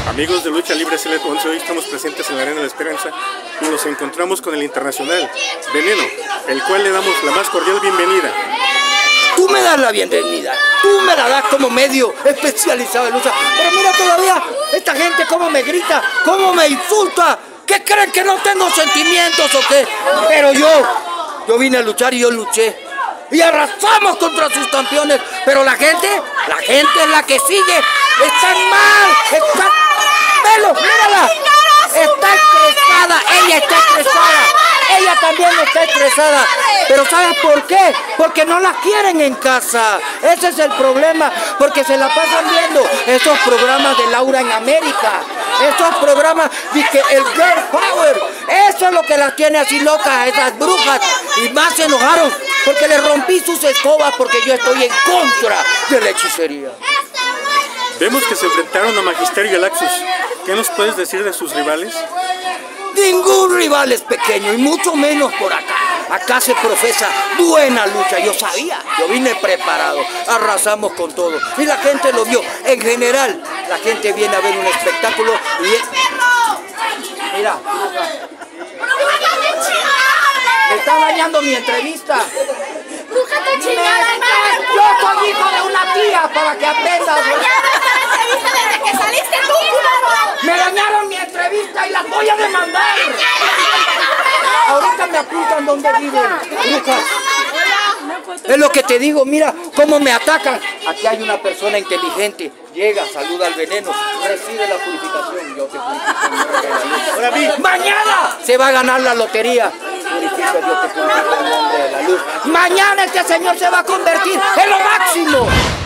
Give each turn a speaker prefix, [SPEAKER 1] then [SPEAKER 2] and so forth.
[SPEAKER 1] Amigos de Lucha Libre Select 11, hoy estamos presentes en la Arena de la Esperanza y nos encontramos con el internacional Veneno, el cual le damos la más cordial bienvenida.
[SPEAKER 2] Tú me das la bienvenida, tú me la das como medio especializado en lucha, pero mira todavía esta gente cómo me grita, cómo me insulta. ¿Qué creen, que no tengo sentimientos o qué? Pero yo vine a luchar y yo luché. Y arrasamos contra sus campeones, pero la gente es la que sigue. Están mal, están... ¡Velo, mírala! Está estresada, ella está estresada. Ella también está estresada. Pero ¿sabes por qué? Porque no la quieren en casa. Ese es el problema, porque se la pasan viendo esos programas de Laura en América. Esos programas de que el Girl Power. Eso es lo que las tiene así locas a esas brujas. Y más se enojaron porque le rompí sus escobas, porque yo estoy en contra de la hechicería.
[SPEAKER 1] Vemos que se enfrentaron a Magisterio y a Laxus. ¿Qué nos puedes decir de sus rivales?
[SPEAKER 2] Ningún rival es pequeño, y mucho menos por acá. Acá se profesa buena lucha, yo sabía, yo vine preparado, arrasamos con todo. Y la gente lo vio, en general, la gente viene a ver un espectáculo y es... Mira, me está dañando mi entrevista. Yo soy hijo de una tía, para que aprendas.
[SPEAKER 3] Desde que saliste tú, culero.
[SPEAKER 2] Me dañaron mi entrevista y las voy a demandar. Ahorita me apuntan donde viven, brujas. Es lo que te digo, mira cómo me atacan. Aquí hay una persona inteligente. Llega, saluda al Veneno, recibe la purificación. Yo te purifico en nombre de la luz. ¡Mañana se va a ganar la lotería! Purifica, yo te purifico en nombre de la luz. Mañana este señor se va a convertir en lo máximo.